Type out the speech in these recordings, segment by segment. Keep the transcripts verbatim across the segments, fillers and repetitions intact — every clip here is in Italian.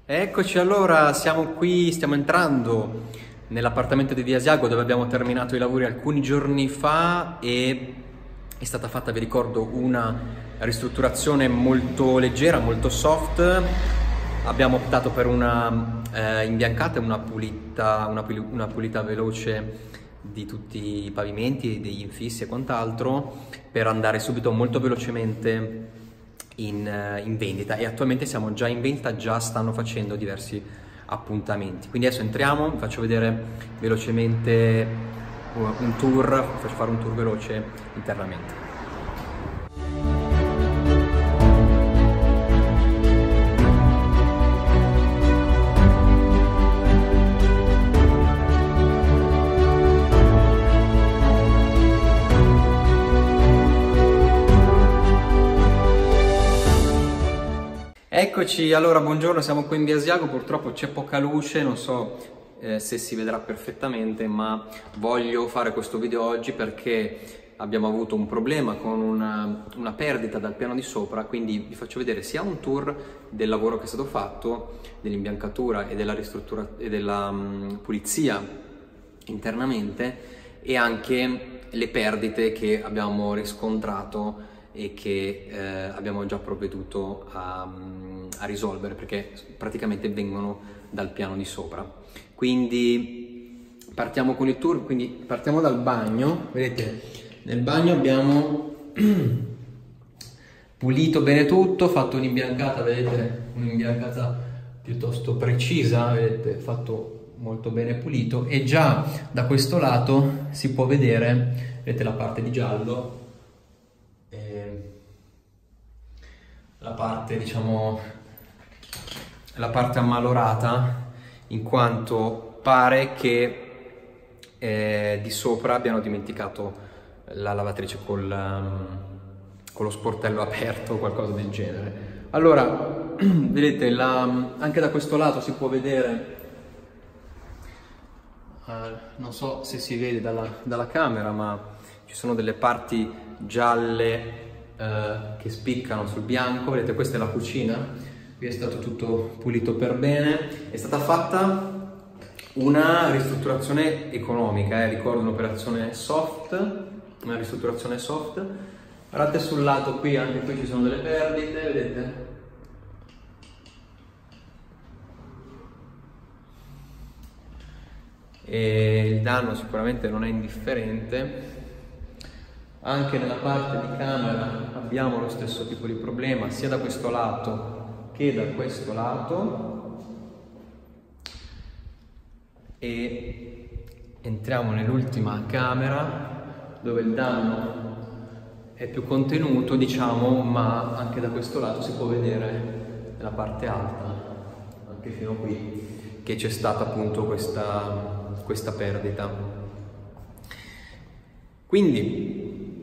Eccoci, allora siamo qui, stiamo entrando nell'appartamento di Via Asiago dove abbiamo terminato i lavori alcuni giorni fa e è stata fatta, vi ricordo, una ristrutturazione molto leggera, molto soft. Abbiamo optato per una eh, imbiancata e una pulita, una, una pulita veloce di tutti i pavimenti, degli infissi e quant'altro, per andare subito molto velocemente In, in vendita, e attualmente siamo già in vendita, già stanno facendo diversi appuntamenti. Quindi adesso entriamo, vi faccio vedere velocemente un tour, vi faccio fare un tour veloce internamente. Eccoci, allora buongiorno, siamo qui in Via Asiago, purtroppo c'è poca luce, non so eh, se si vedrà perfettamente, ma voglio fare questo video oggi perché abbiamo avuto un problema con una, una perdita dal piano di sopra, quindi vi faccio vedere sia un tour del lavoro che è stato fatto, dell'imbiancatura e della ristruttura e della um, pulizia internamente, e anche le perdite che abbiamo riscontrato e che eh, abbiamo già provveduto a, a risolvere, perché praticamente vengono dal piano di sopra. Quindi partiamo con il tour, quindi partiamo dal bagno. Vedete, nel bagno abbiamo pulito bene tutto, fatto un'imbiancata, vedete, un'imbiancata piuttosto precisa, vedete, fatto molto bene pulito, e già da questo lato si può vedere, vedete, la parte di giallo, la parte, diciamo, la parte ammalorata, in quanto pare che eh, di sopra abbiano dimenticato la lavatrice col, um, con lo sportello aperto o qualcosa del genere. Allora, vedete, la, anche da questo lato si può vedere, uh, non so se si vede dalla, dalla camera, ma ci sono delle parti gialle Uh, che spiccano sul bianco. Vedete, questa è la cucina, qui è stato tutto pulito per bene, è stata fatta una ristrutturazione economica, eh. ricordo un'operazione soft, una ristrutturazione soft. Guardate sul lato qui, anche qui ci sono delle perdite, vedete? E il danno sicuramente non è indifferente. Anche nella parte di camera abbiamo lo stesso tipo di problema, sia da questo lato che da questo lato. E entriamo nell'ultima camera, dove il danno è più contenuto, diciamo, ma anche da questo lato si può vedere nella parte alta, anche fino qui, che c'è stata appunto questa, questa perdita. Quindi,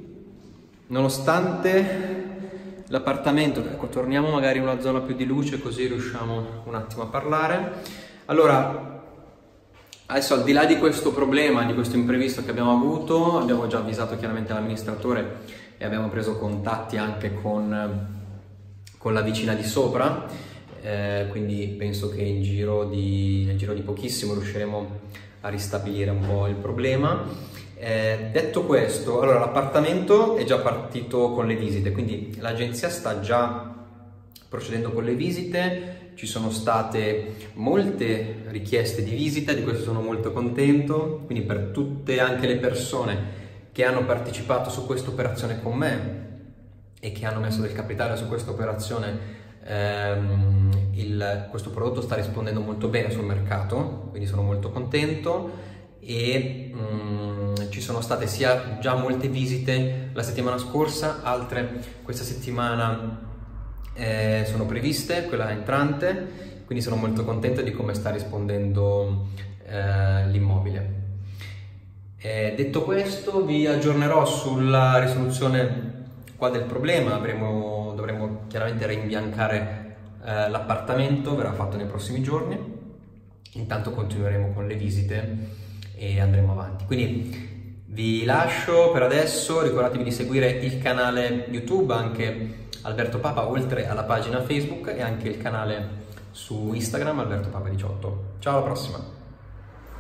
nonostante l'appartamento, ecco, torniamo magari in una zona più di luce così riusciamo un attimo a parlare. Allora, adesso, al di là di questo problema, di questo imprevisto che abbiamo avuto, abbiamo già avvisato chiaramente l'amministratore e abbiamo preso contatti anche con, con la vicina di sopra, eh, quindi penso che in giro di, nel giro di pochissimo riusciremo a ristabilire un po' il problema. Eh, detto questo, allora l'appartamento è già partito con le visite, quindi l'agenzia sta già procedendo con le visite, ci sono state molte richieste di visita, di questo sono molto contento, quindi per tutte anche le persone che hanno partecipato su questa operazione con me e che hanno messo del capitale su questa operazione, ehm, il, questo prodotto sta rispondendo molto bene sul mercato, quindi sono molto contento. E um, ci sono state sia già molte visite la settimana scorsa, altre questa settimana eh, sono previste, quella entrante, quindi sono molto contento di come sta rispondendo eh, l'immobile. Eh, detto questo, vi aggiornerò sulla risoluzione qua del problema. Avremo, dovremo chiaramente rimbiancare eh, l'appartamento, verrà fatto nei prossimi giorni. Intanto continueremo con le visite e andremo avanti. Quindi vi lascio per adesso, ricordatevi di seguire il canale YouTube, anche Alberto Papa, oltre alla pagina Facebook, e anche il canale su Instagram Alberto Papa diciotto. Ciao, alla prossima!